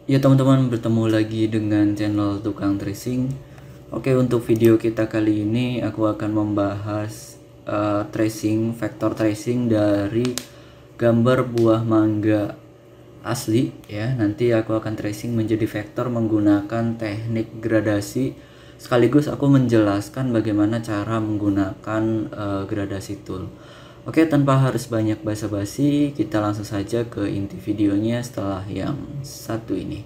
Ya teman-teman, bertemu lagi dengan channel Tukang Tracing. Oke, untuk video kita kali ini aku akan membahas tracing, vektor tracing dari gambar buah mangga asli ya. Nanti aku akan tracing menjadi vektor menggunakan teknik gradasi, sekaligus aku menjelaskan bagaimana cara menggunakan gradasi tool. Oke, tanpa harus banyak basa-basi, kita langsung saja ke inti videonya setelah yang satu ini.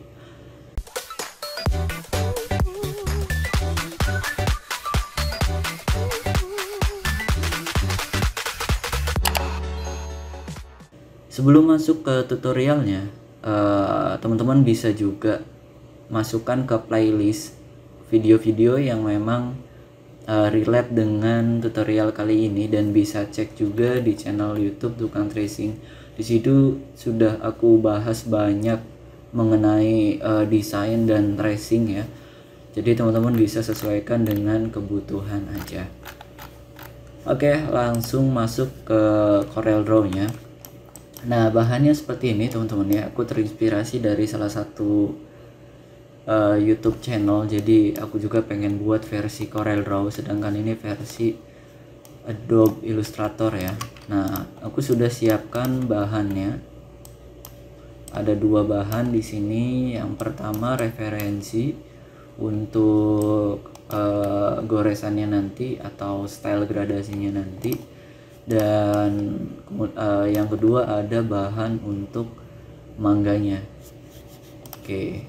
Sebelum masuk ke tutorialnya, teman-teman bisa juga masukkan ke playlist video-video yang memang relate dengan tutorial kali ini, dan bisa cek juga di channel YouTube Tukang Tracing. Di situ sudah aku bahas banyak mengenai desain dan tracing ya. Jadi teman-teman bisa sesuaikan dengan kebutuhan aja. Oke, langsung masuk ke CorelDRAW-nya. Nah, bahannya seperti ini teman-teman ya. Aku terinspirasi dari salah satu YouTube channel. Jadi aku juga pengen buat versi CorelDRAW, sedangkan ini versi Adobe Illustrator ya. Nah, aku sudah siapkan bahannya. Ada dua bahan di sini. Yang pertama referensi untuk goresannya nanti atau style gradasinya nanti. Dan yang kedua ada bahan untuk mangganya. Oke.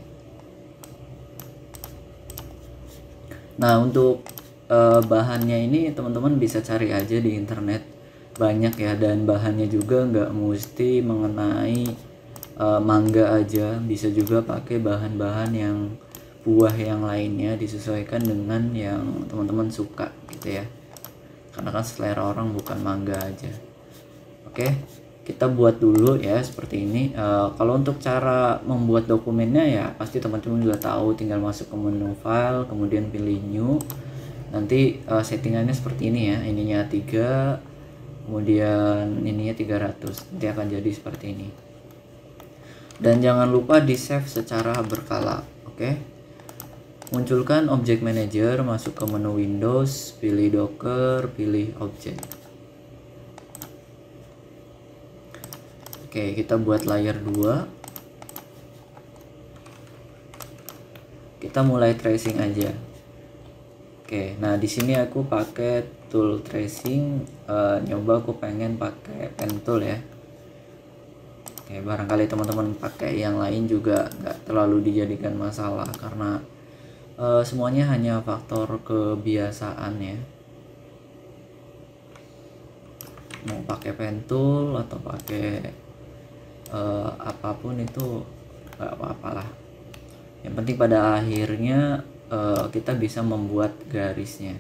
Nah, untuk bahannya ini teman-teman bisa cari aja di internet, banyak ya. Dan bahannya juga nggak mesti mengenai mangga aja, bisa juga pakai bahan-bahan yang buah yang lainnya, disesuaikan dengan yang teman-teman suka gitu ya, karena kan selera orang bukan mangga aja. Oke, kita buat dulu ya seperti ini. Kalau untuk cara membuat dokumennya ya pasti teman-teman juga tahu, tinggal masuk ke menu file, kemudian pilih new. Nanti settingannya seperti ini ya, ininya 3, kemudian ininya 300, nanti akan jadi seperti ini. Dan jangan lupa di save secara berkala. Oke, munculkan Object Manager, masuk ke menu Windows, pilih Docker, pilih Object. Oke, kita buat layer 2. Kita mulai tracing aja. Oke, nah di sini aku pakai tool tracing, nyoba aku pengen pakai pen tool ya. Oke, barangkali teman-teman pakai yang lain juga nggak terlalu dijadikan masalah, karena semuanya hanya faktor kebiasaan ya. Mau pakai pen tool atau pakai apapun itu nggak apa-apalah. Yang penting pada akhirnya kita bisa membuat garisnya.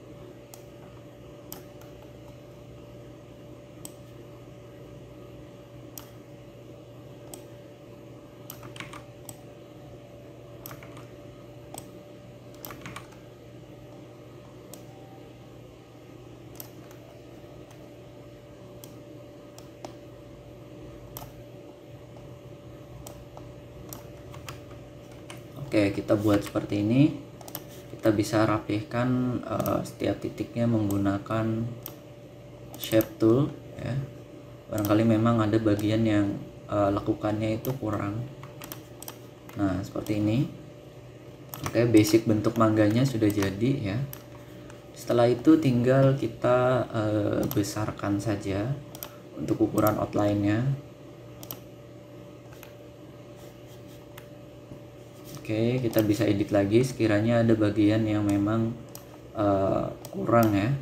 Oke, kita buat seperti ini. Kita bisa rapihkan setiap titiknya menggunakan shape tool ya. Barangkali memang ada bagian yang lekukannya itu kurang. Nah, seperti ini. Oke, basic bentuk mangganya sudah jadi ya. Setelah itu tinggal kita besarkan saja untuk ukuran outline-nya. Oke, kita bisa edit lagi sekiranya ada bagian yang memang kurang ya.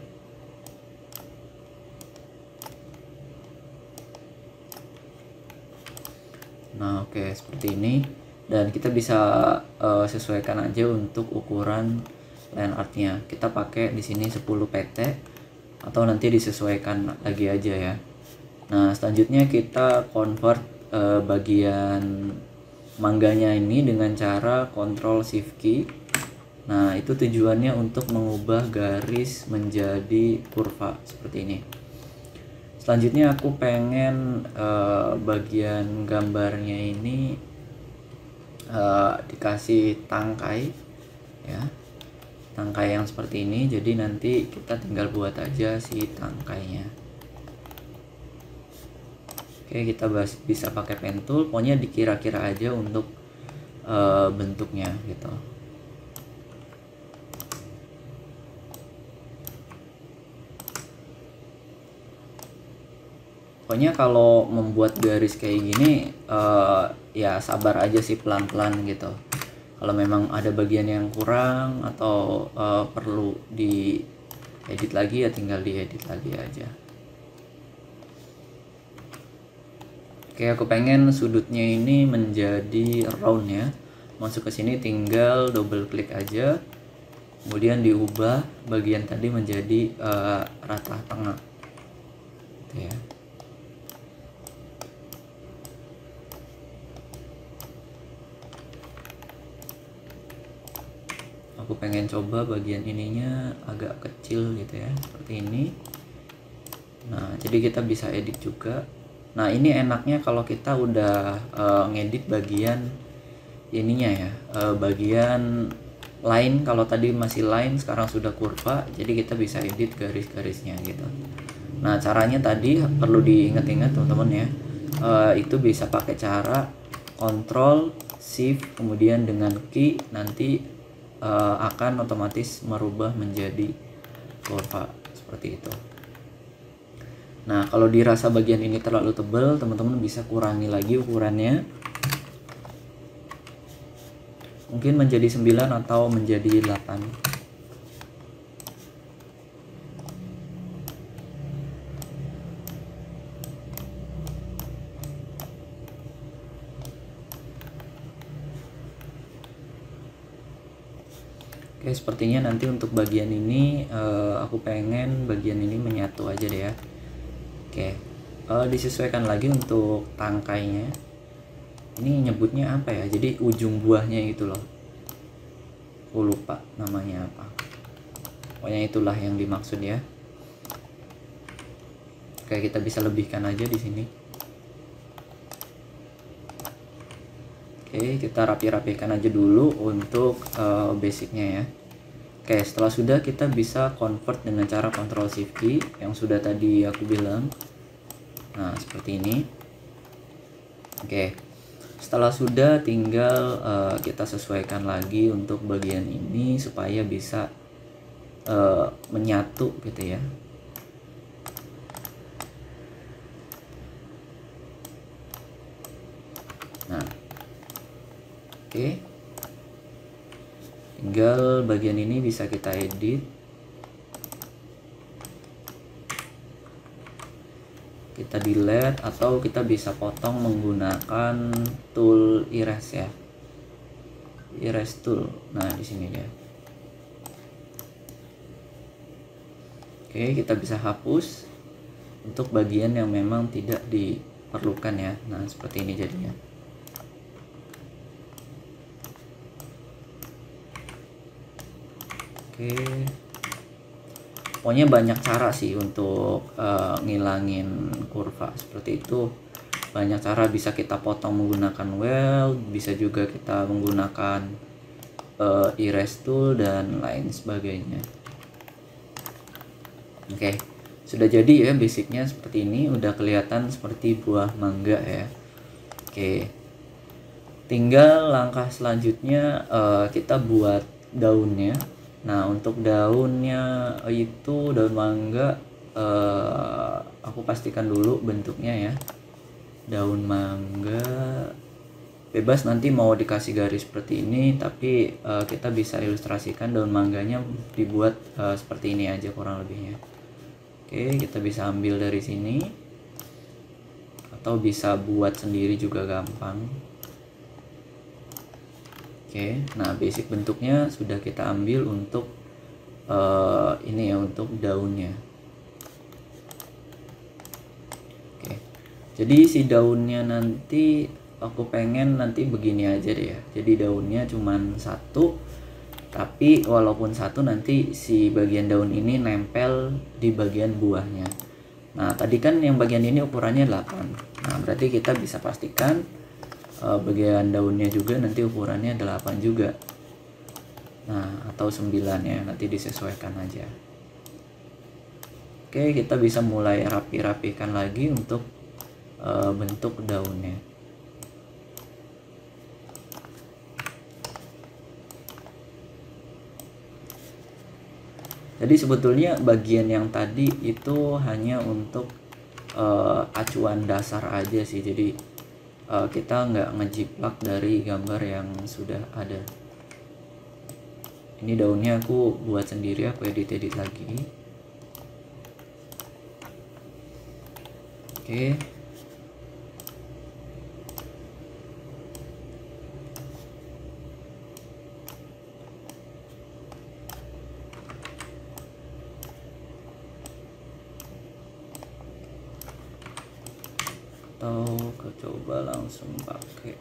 Nah, oke, seperti ini. Dan kita bisa sesuaikan aja untuk ukuran line artnya. Kita pakai di sini 10 pt atau nanti disesuaikan lagi aja ya. Nah, selanjutnya kita convert bagian mangganya ini dengan cara Ctrl Shift key. Nah, itu tujuannya untuk mengubah garis menjadi kurva seperti ini. Selanjutnya aku pengen bagian gambarnya ini dikasih tangkai ya, tangkai yang seperti ini. Jadi nanti kita tinggal buat aja si tangkainya. Oke, kita bisa pakai pen tool, pokoknya dikira-kira aja untuk bentuknya gitu. Pokoknya kalau membuat garis kayak gini ya sabar aja sih, pelan-pelan gitu. Kalau memang ada bagian yang kurang atau perlu diedit lagi ya tinggal diedit lagi aja. Oke, aku pengen sudutnya ini menjadi round ya. Masuk ke sini tinggal double klik aja. Kemudian diubah bagian tadi menjadi rata tengah. Gitu ya. Aku pengen coba bagian ininya agak kecil gitu ya, seperti ini. Nah, jadi kita bisa edit juga. Nah, ini enaknya kalau kita udah ngedit bagian ininya ya, bagian line. Kalau tadi masih line, sekarang sudah kurva, jadi kita bisa edit garis-garisnya gitu. Nah, caranya tadi perlu diingat-ingat teman-teman ya, itu bisa pakai cara Ctrl Shift kemudian dengan key, nanti akan otomatis merubah menjadi kurva seperti itu. Nah, kalau dirasa bagian ini terlalu tebal, teman-teman bisa kurangi lagi ukurannya, mungkin menjadi 9 atau menjadi 8. Oke, sepertinya nanti untuk bagian ini aku pengen bagian ini menyatu aja deh ya. Oke, disesuaikan lagi untuk tangkainya. Ini nyebutnya apa ya? Jadi ujung buahnya itu loh. Aku lupa namanya apa. Pokoknya itulah yang dimaksud ya. Oke, kita bisa lebihkan aja di sini. Oke, kita rapi-rapikan aja dulu untuk basicnya ya. Oke, setelah sudah kita bisa convert dengan cara Ctrl Shift key yang sudah tadi aku bilang. Nah, seperti ini. Oke, setelah sudah tinggal kita sesuaikan lagi untuk bagian ini supaya bisa menyatu gitu ya. Nah, oke, tinggal bagian ini bisa kita edit, kita delete, atau kita bisa potong menggunakan tool erase ya, erase tool. Nah, di sini dia. Oke, kita bisa hapus untuk bagian yang memang tidak diperlukan ya. Nah, seperti ini jadinya. Oke, pokoknya banyak cara sih untuk ngilangin kurva seperti itu. Banyak cara, bisa kita potong menggunakan weld, bisa juga kita menggunakan erase tool dan lain sebagainya. Oke, sudah jadi ya basicnya seperti ini, udah kelihatan seperti buah mangga ya. Oke, tinggal langkah selanjutnya kita buat daunnya. Nah, untuk daunnya itu daun mangga, aku pastikan dulu bentuknya ya. Daun mangga bebas, nanti mau dikasih garis seperti ini, tapi kita bisa ilustrasikan daun mangganya dibuat seperti ini aja kurang lebihnya. Oke, kita bisa ambil dari sini atau bisa buat sendiri juga gampang. Oke, nah basic bentuknya sudah kita ambil untuk ini ya, untuk daunnya. Oke, jadi si daunnya nanti aku pengen nanti begini aja deh ya. Jadi daunnya cuman satu, tapi walaupun satu nanti si bagian daun ini nempel di bagian buahnya. Nah, tadi kan yang bagian ini ukurannya 8. Nah, berarti kita bisa pastikan bagian daunnya juga nanti ukurannya 8 juga, nah atau 9 ya, nanti disesuaikan aja. Oke, kita bisa mulai rapi-rapikan lagi untuk bentuk daunnya. Jadi sebetulnya bagian yang tadi itu hanya untuk acuan dasar aja sih, jadi kita nggak ngejiplak dari gambar yang sudah ada. Ini daunnya aku buat sendiri, aku edit lagi. Oke. Atau coba langsung pakai.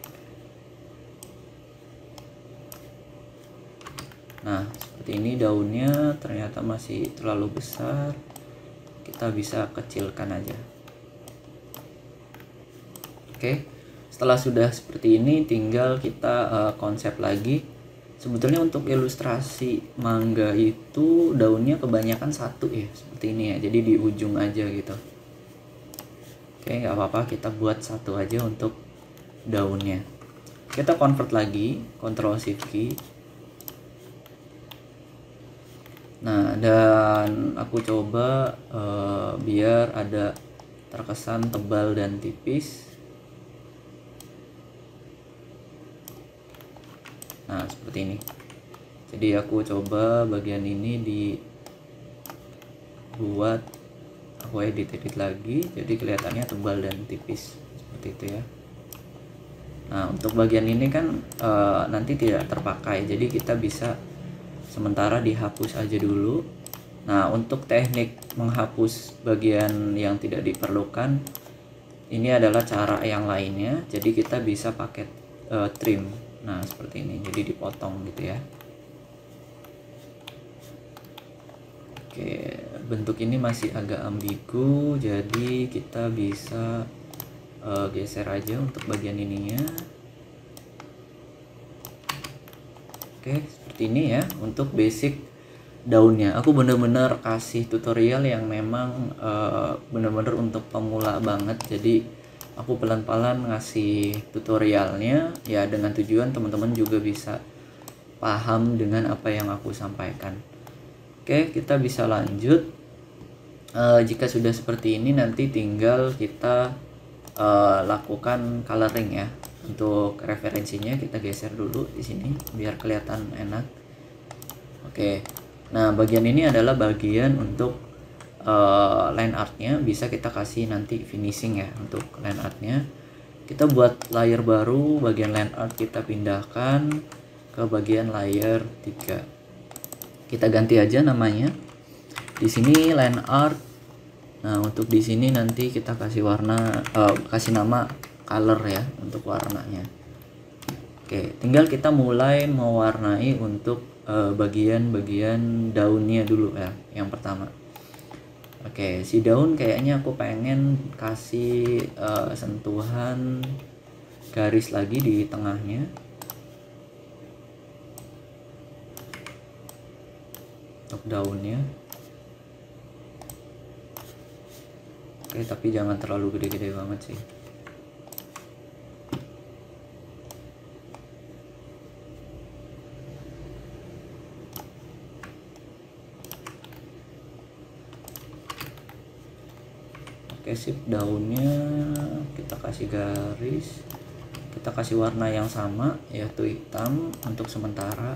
Nah, seperti ini daunnya ternyata masih terlalu besar. Kita bisa kecilkan aja. Oke. Setelah sudah seperti ini, tinggal kita konsep lagi. Sebetulnya untuk ilustrasi mangga itu daunnya kebanyakan satu ya, seperti ini ya. Jadi di ujung aja gitu. Oke, nggak apa-apa, kita buat satu aja untuk daunnya. Kita convert lagi, Ctrl Shift key. Nah, dan aku coba biar ada terkesan tebal dan tipis. Nah, seperti ini. Jadi aku coba bagian ini dibuat, aku edit lagi, jadi kelihatannya tebal dan tipis seperti itu ya. Nah, untuk bagian ini kan nanti tidak terpakai, jadi kita bisa sementara dihapus aja dulu. Nah, untuk teknik menghapus bagian yang tidak diperlukan, ini adalah cara yang lainnya. Jadi kita bisa pakai trim. Nah, seperti ini, jadi dipotong gitu ya. Oke, bentuk ini masih agak ambigu, jadi kita bisa geser aja untuk bagian ininya. Oke, seperti ini ya untuk basic daunnya. Aku bener-bener kasih tutorial yang memang bener-bener untuk pemula banget. Jadi aku pelan-pelan ngasih tutorialnya ya, dengan tujuan teman-teman juga bisa paham dengan apa yang aku sampaikan. Oke, kita bisa lanjut. Jika sudah seperti ini, nanti tinggal kita lakukan coloring ya. Untuk referensinya kita geser dulu di sini biar kelihatan enak. Oke, nah bagian ini adalah bagian untuk line artnya. Bisa kita kasih nanti finishing ya untuk line artnya. Kita buat layer baru, bagian line art kita pindahkan ke bagian layer 3. Kita ganti aja namanya. Di sini line art. Nah, untuk di sini nanti kita kasih warna, kasih nama color ya untuk warnanya. Oke, tinggal kita mulai mewarnai untuk bagian-bagian daunnya dulu ya, yang pertama. Oke, si daun kayaknya aku pengen kasih sentuhan garis lagi di tengahnya untuk daunnya. Oke, tapi jangan terlalu gede-gede banget sih. Oke, sip, daunnya kita kasih garis, kita kasih warna yang sama yaitu hitam untuk sementara.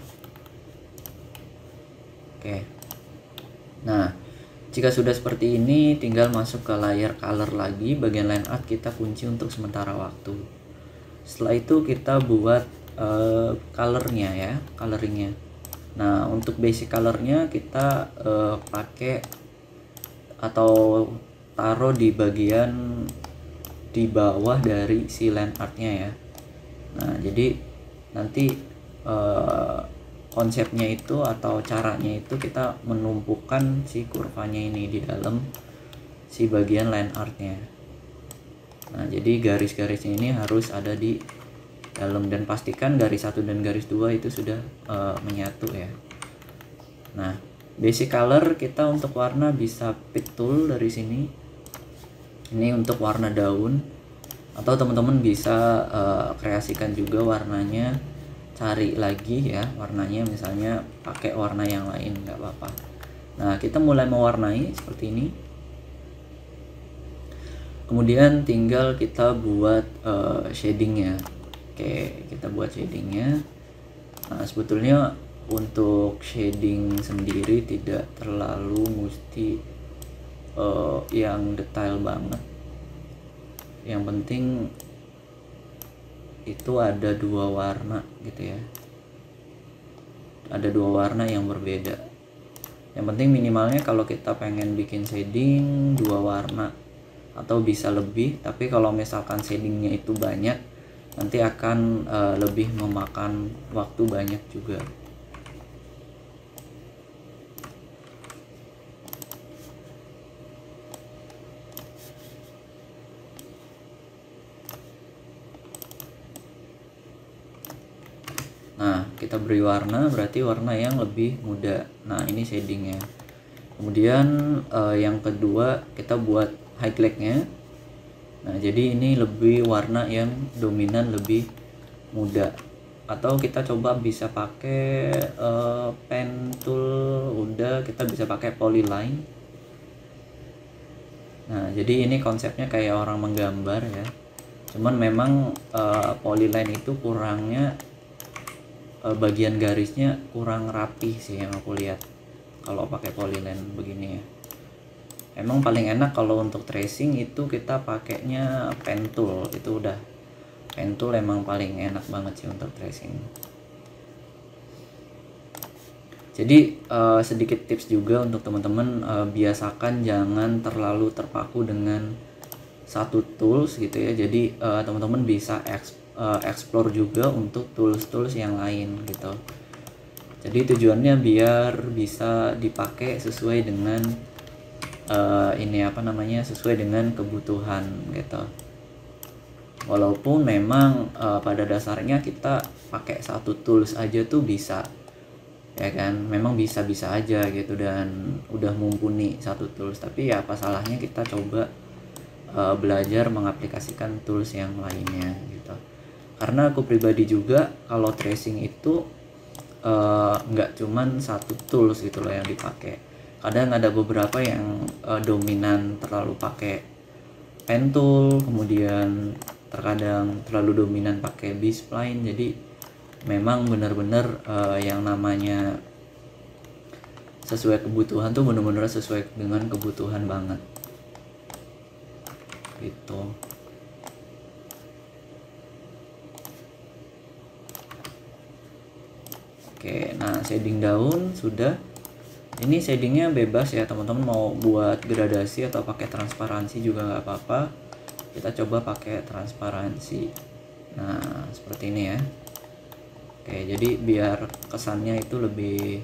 Oke, nah jika sudah seperti ini, tinggal masuk ke layer color lagi. Bagian line art kita kunci untuk sementara waktu. Setelah itu kita buat colornya ya, coloringnya. Nah, untuk basic colornya kita pakai atau taruh di bagian di bawah dari si line artnya ya. Nah, jadi nanti konsepnya itu atau caranya itu kita menumpukan si kurvanya ini di dalam si bagian line artnya. Nah, jadi garis-garisnya ini harus ada di dalam, dan pastikan garis 1 dan garis 2 itu sudah menyatu ya. Nah, basic color kita untuk warna bisa pick tool dari sini. Ini untuk warna daun, atau teman-teman bisa kreasikan juga warnanya, cari lagi ya warnanya, misalnya pakai warna yang lain nggak apa-apa. Nah, kita mulai mewarnai seperti ini. Kemudian tinggal kita buat shadingnya. Oke, kita buat shadingnya. Nah, sebetulnya untuk shading sendiri tidak terlalu mesti yang detail banget. Yang penting itu ada 2 warna gitu ya, ada 2 warna yang berbeda. Yang penting minimalnya kalau kita pengen bikin shading 2 warna atau bisa lebih, tapi kalau misalkan shadingnya itu banyak nanti akan lebih memakan waktu banyak juga. Nah, kita beri warna, berarti warna yang lebih muda. Nah, ini shadingnya. Kemudian yang kedua kita buat highlightnya. Nah, jadi ini lebih warna yang dominan, lebih muda. Atau kita coba bisa pakai pen tool, udah kita bisa pakai polyline. Nah, jadi ini konsepnya kayak orang menggambar ya. Cuman memang polyline itu kurangnya bagian garisnya kurang rapih sih yang aku lihat kalau pakai polyline begini ya. Emang paling enak kalau untuk tracing itu kita pakainya pen tool, itu udah pen tool emang paling enak banget sih untuk tracing. Jadi sedikit tips juga untuk teman-teman, biasakan jangan terlalu terpaku dengan satu tools gitu ya. Jadi teman-teman bisa explore juga untuk tools-tools yang lain gitu. Jadi tujuannya biar bisa dipakai sesuai dengan sesuai dengan kebutuhan gitu. Walaupun memang pada dasarnya kita pakai satu tools aja tuh bisa ya kan, memang bisa-bisa aja gitu dan udah mumpuni satu tools, tapi ya apa salahnya kita coba belajar mengaplikasikan tools yang lainnya gitu. Karena aku pribadi juga kalau tracing itu nggak cuman satu tools gitu loh yang dipakai. Kadang ada beberapa yang dominan terlalu pakai pen tool, kemudian terkadang terlalu dominan pakai B-spline. Jadi memang benar-benar yang namanya sesuai kebutuhan tuh benar-benar sesuai dengan kebutuhan banget gitu. Oke, nah shading daun sudah. Ini shadingnya bebas ya teman-teman, mau buat gradasi atau pakai transparansi juga nggak apa-apa. Kita coba pakai transparansi. Nah, seperti ini ya. Oke, jadi biar kesannya itu lebih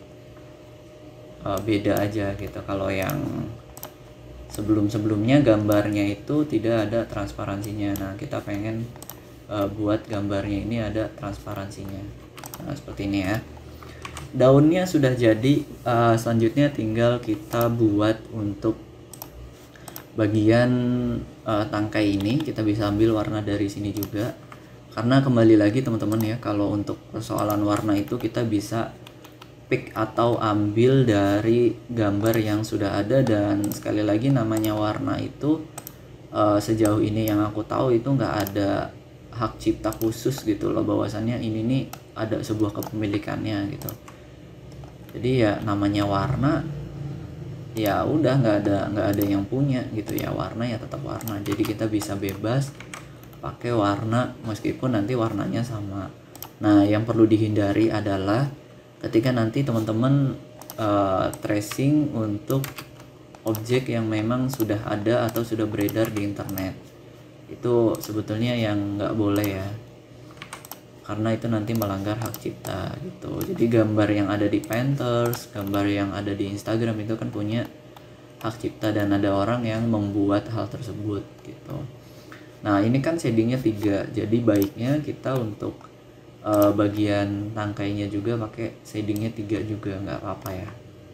beda aja gitu. Kalau yang sebelum-sebelumnya gambarnya itu tidak ada transparansinya. Nah, kita pengen buat gambarnya ini ada transparansinya. Nah, seperti ini ya. Daunnya sudah jadi, selanjutnya tinggal kita buat untuk bagian tangkai ini. Kita bisa ambil warna dari sini juga, karena kembali lagi teman-teman ya, kalau untuk persoalan warna itu kita bisa pick atau ambil dari gambar yang sudah ada. Dan sekali lagi namanya warna itu sejauh ini yang aku tahu itu nggak ada hak cipta khusus gitu loh, bahwasannya ini nih ada sebuah kepemilikannya gitu. Jadi ya namanya warna ya udah nggak ada yang punya gitu ya, warna ya tetap warna. Jadi kita bisa bebas pakai warna meskipun nanti warnanya sama. Nah, yang perlu dihindari adalah ketika nanti teman-teman tracing untuk objek yang memang sudah ada atau sudah beredar di internet, itu sebetulnya yang nggak boleh ya, karena itu nanti melanggar hak cipta gitu. Jadi gambar yang ada di Pinterest, gambar yang ada di Instagram itu kan punya hak cipta dan ada orang yang membuat hal tersebut gitu. Nah ini kan shadingnya 3, jadi baiknya kita untuk bagian tangkainya juga pakai shadingnya 3 juga, nggak apa-apa ya.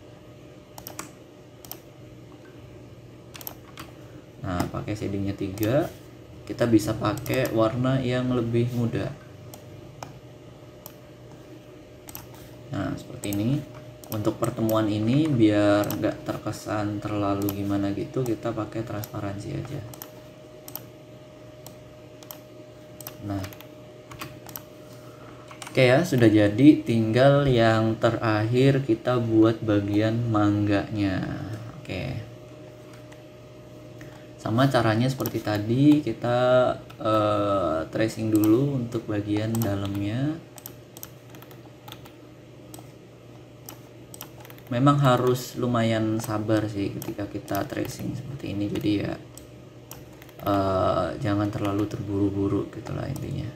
Nah pakai shadingnya 3, kita bisa pakai warna yang lebih muda. Nah seperti ini. Untuk pertemuan ini biar nggak terkesan terlalu gimana gitu, kita pakai transparansi aja. Nah oke ya, sudah jadi. Tinggal yang terakhir kita buat bagian mangganya. Oke, sama caranya seperti tadi, kita tracing dulu untuk bagian dalamnya. Memang harus lumayan sabar sih ketika kita tracing seperti ini, jadi ya jangan terlalu terburu-buru gitulah intinya.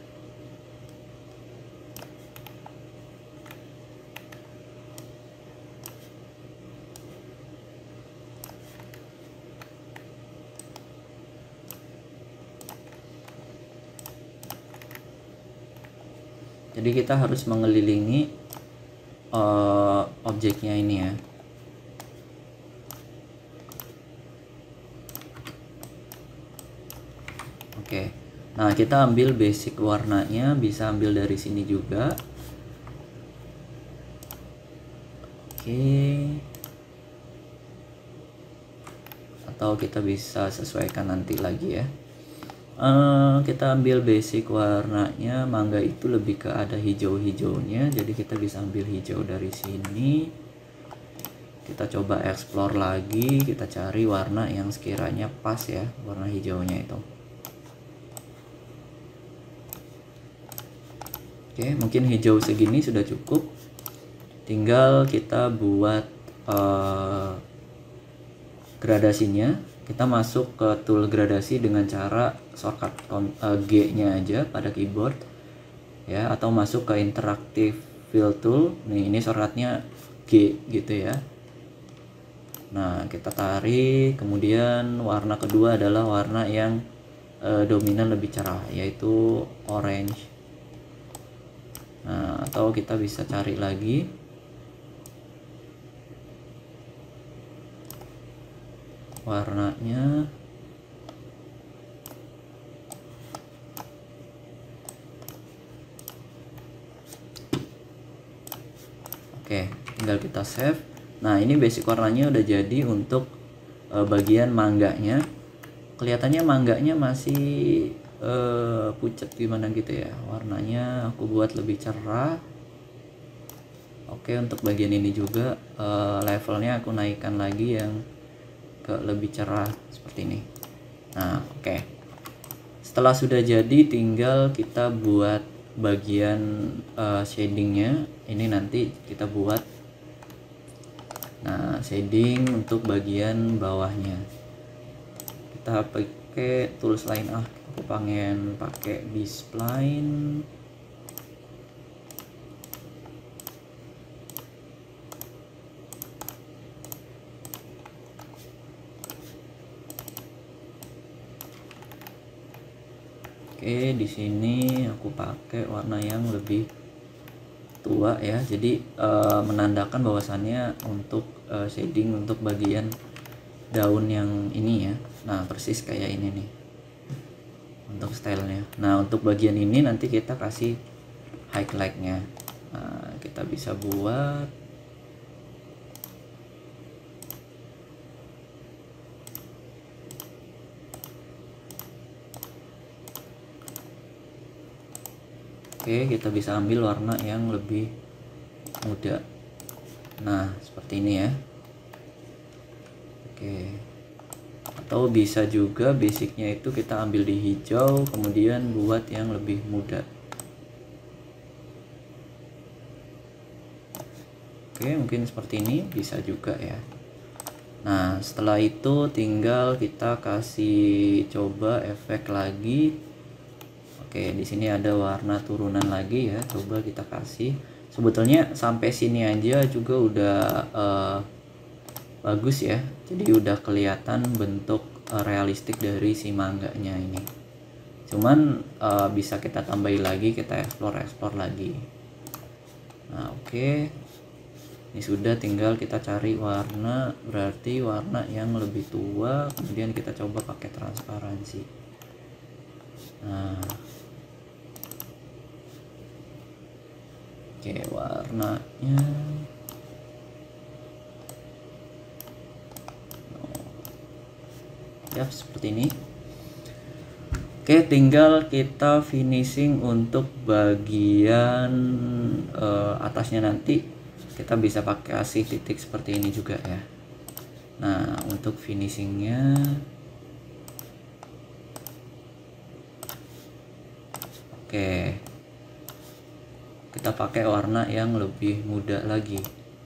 Jadi kita harus mengelilingi objeknya ini ya. Oke, nah kita ambil basic warnanya, bisa ambil dari sini juga. Oke, atau kita bisa sesuaikan nanti lagi ya. Kita ambil basic warnanya, mangga itu lebih ke ada hijau-hijaunya, jadi kita bisa ambil hijau dari sini. Kita coba explore lagi, kita cari warna yang sekiranya pas ya, warna hijaunya itu. Oke, mungkin hijau segini sudah cukup. Tinggal kita buat gradasinya. Kita masuk ke tool gradasi dengan cara shortcut G-nya aja pada keyboard ya, atau masuk ke interactive fill tool. Nih, ini shortcutnya G gitu ya. Nah kita tarik, kemudian warna kedua adalah warna yang dominan lebih cerah, yaitu orange. Nah atau kita bisa cari lagi warnanya. Oke, tinggal kita save. Nah ini basic warnanya udah jadi untuk bagian mangganya. Kelihatannya mangganya masih pucat gimana gitu ya, warnanya aku buat lebih cerah. Oke, untuk bagian ini juga levelnya aku naikkan lagi yang lebih cerah seperti ini. Nah oke, setelah sudah jadi tinggal kita buat bagian shadingnya. Ini nanti kita buat. Nah shading untuk bagian bawahnya kita pakai tools lain. Aku pengen pakai B-spline. Oke, di sini aku pakai warna yang lebih tua ya. Jadi menandakan bahwasannya untuk shading untuk bagian daun yang ini ya. Nah, persis kayak ini nih untuk stylenya. Nah, untuk bagian ini nanti kita kasih highlightnya. Nah, kita bisa buat oke, kita bisa ambil warna yang lebih muda. Nah seperti ini ya. Oke, atau bisa juga basicnya itu kita ambil di hijau, kemudian buat yang lebih muda. Oke, mungkin seperti ini bisa juga ya. Nah setelah itu tinggal kita kasih coba efek lagi. Oke, di sini ada warna turunan lagi ya, coba kita kasih. Sebetulnya sampai sini aja juga udah bagus ya, jadi udah kelihatan bentuk realistik dari si mangganya ini. cuman bisa kita tambahin lagi, kita explore lagi. Nah oke, ini sudah, tinggal kita cari warna, berarti warna yang lebih tua, kemudian kita coba pakai transparansi. Nah oke, warnanya ya seperti ini. Oke, tinggal kita finishing untuk bagian atasnya, nanti kita bisa pakai kasih titik seperti ini juga ya. Nah untuk finishingnya oke, kita pakai warna yang lebih muda lagi.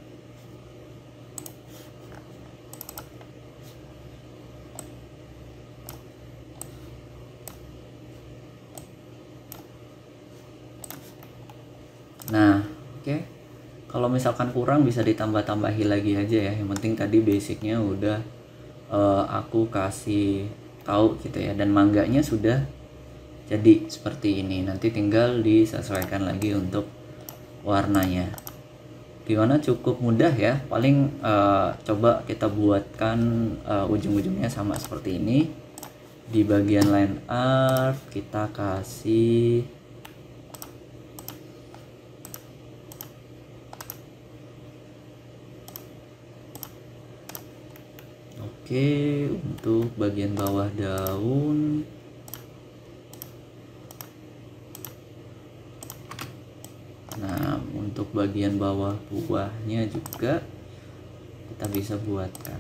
Nah oke, kalau misalkan kurang bisa ditambah-tambahi lagi aja ya, yang penting tadi basicnya udah aku kasih tahu gitu ya, dan mangganya sudah jadi seperti ini. Nanti tinggal disesuaikan lagi untuk warnanya. Gimana, cukup mudah ya, paling coba kita buatkan ujung-ujungnya sama seperti ini. Di bagian line art kita kasih oke, untuk bagian bawah daun nah untuk bagian bawah buahnya juga kita bisa buatkan.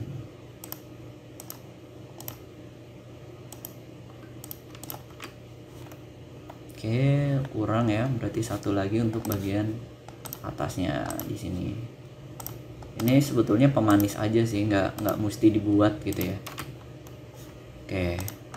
Oke, kurang ya, berarti satu lagi untuk bagian atasnya di sini. Ini sebetulnya pemanis aja sih, nggak mesti dibuat gitu ya. Oke,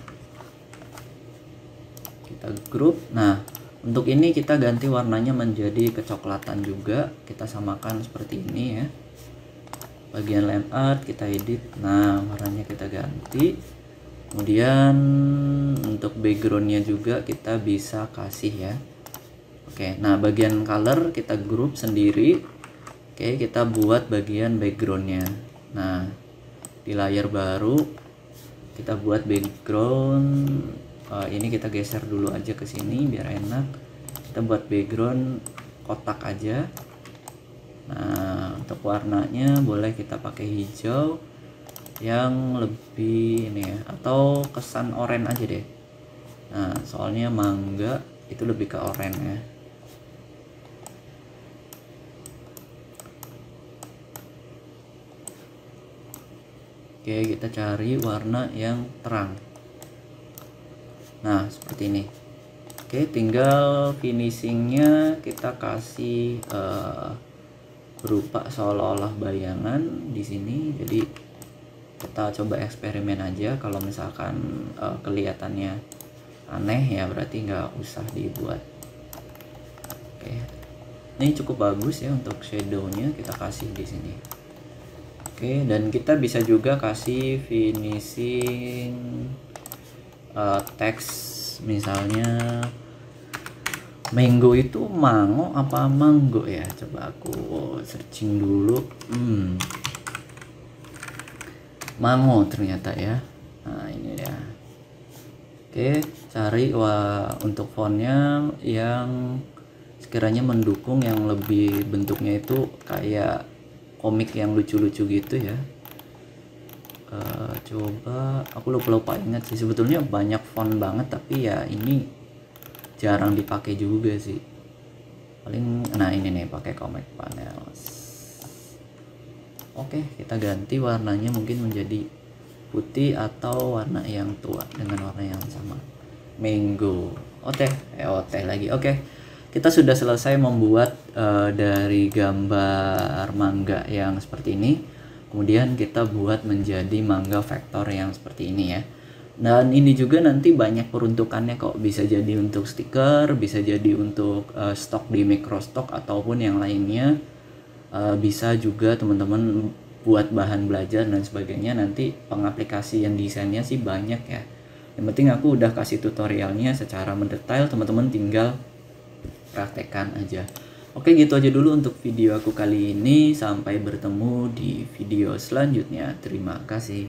kita grup. Nah untuk ini kita ganti warnanya menjadi kecoklatan juga, kita samakan seperti ini ya. Bagian line art kita edit, nah warnanya kita ganti. Kemudian untuk backgroundnya juga kita bisa kasih ya. Oke, nah bagian color kita grup sendiri. Oke, kita buat bagian backgroundnya. Nah di layar baru kita buat background. Ini kita geser dulu aja ke sini biar enak. Kita buat background kotak aja. Nah untuk warnanya boleh kita pakai hijau yang lebih ini ya, atau kesan oranye aja deh. Nah soalnya mangga itu lebih ke oranye ya. Oke, kita cari warna yang terang. Nah seperti ini. Oke, tinggal finishingnya kita kasih berupa seolah-olah bayangan di sini. Jadi kita coba eksperimen aja. Kalau misalkan kelihatannya aneh ya berarti nggak usah dibuat. Oke, ini cukup bagus ya untuk shadownya, kita kasih di sini. Oke, dan kita bisa juga kasih finishing teks, misalnya mango itu mango apa manggo ya, coba aku searching dulu. Mango ternyata ya. Nah ini ya. Oke, cari untuk fontnya yang sekiranya mendukung, yang lebih bentuknya itu kayak komik yang lucu-lucu gitu ya. Coba aku lupa ingat sih, sebetulnya banyak font banget tapi ya ini jarang dipakai juga sih. Paling nah ini nih pakai Comic Panels. Oke, kita ganti warnanya mungkin menjadi putih atau warna yang tua dengan warna yang sama. Mango. Teh lagi. Oke. Kita sudah selesai membuat dari gambar mangga yang seperti ini. Kemudian kita buat menjadi mangga vektor yang seperti ini ya. Dan ini juga nanti banyak peruntukannya kok. Bisa jadi untuk stiker, bisa jadi untuk stok di Microstock ataupun yang lainnya. Bisa juga teman-teman buat bahan belajar dan sebagainya. Nanti pengaplikasian desainnya sih banyak ya. Yang penting aku udah kasih tutorialnya secara mendetail, teman-teman tinggal praktekkan aja. Oke, gitu aja dulu untuk video aku kali ini. Sampai bertemu di video selanjutnya. Terima kasih.